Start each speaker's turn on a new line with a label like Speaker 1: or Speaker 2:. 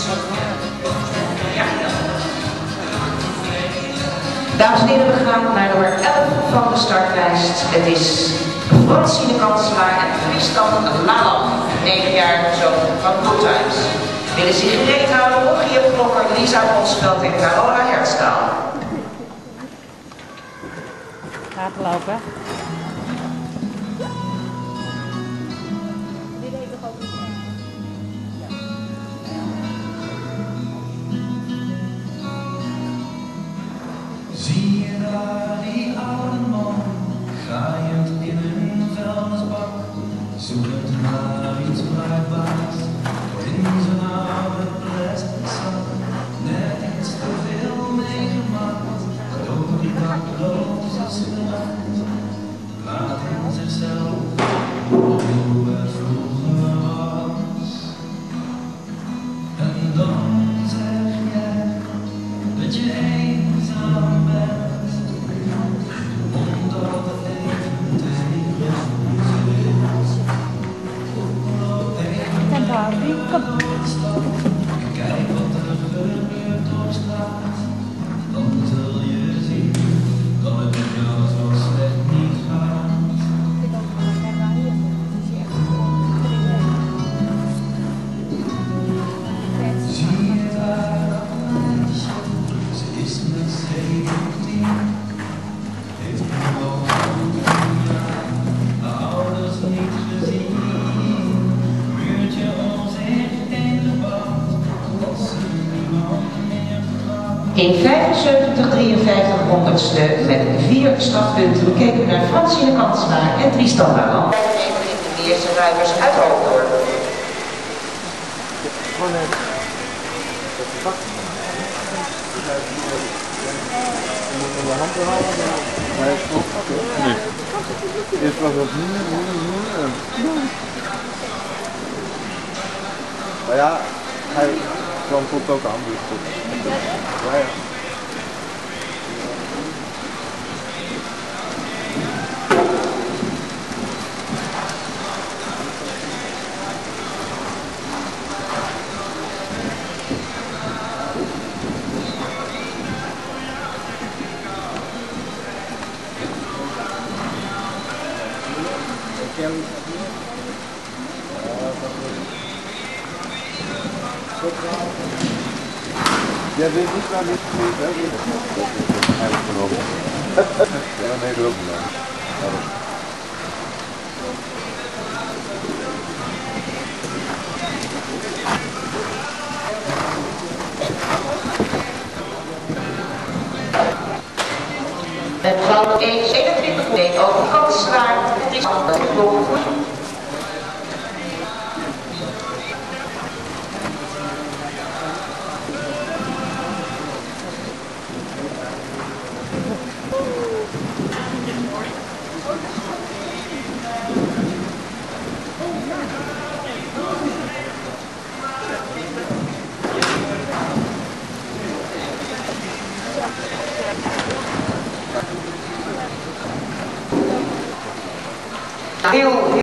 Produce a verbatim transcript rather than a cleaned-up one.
Speaker 1: Ja. Dames en heren, we gaan naar nummer elf van de startlijst. Het is Francine Kanselaar en Tristan Lalam, negen jaar zoon van Good Times. Willen zich gereed houden, Rogier Blokker, Lisa Bosveld en Carola Herstaal.
Speaker 2: Laten lopen.
Speaker 3: Zie je daar die oude man, graaiend in een vuilnisbak, zoekend naar iets bruikbaars, in zijn oude plastic zak, net iets te veel meegemaakt, over die dakloze straat, laat in zichzelf hoe het vroeger was. En dan zeg jij dat je eenzaam bent, omdat het even tegen zit. Kijk wat er gebeurt op straat, dan zul je zien dat het met jou zo slecht niet gaat. Zie je daar dat meisje, ze is met zeventien, heeft nu al tien jaar haar ouders niet gezien. Muurtje om zich heen gebouwd, als ze niemand meer vertrouwt.
Speaker 1: In vijfenzeventig drieënvijftig honderdste met vier startpunten keken we naar Francine Kanselaar en Tristan Lalam. De eerste ruimers uit Hoofddorp.
Speaker 4: Nee. Eerst was dat nu, nu, nu en... Maar ja, hij kwam tot ook aan, dus goed. Ja, ja. Jij weet niet waar dit is, hè? Eigenlijk genomen. Ja, nee, dat ook niet.
Speaker 1: Met vrouw één eenentwintig deed over Kanselaar en Tristan Lalam. Heel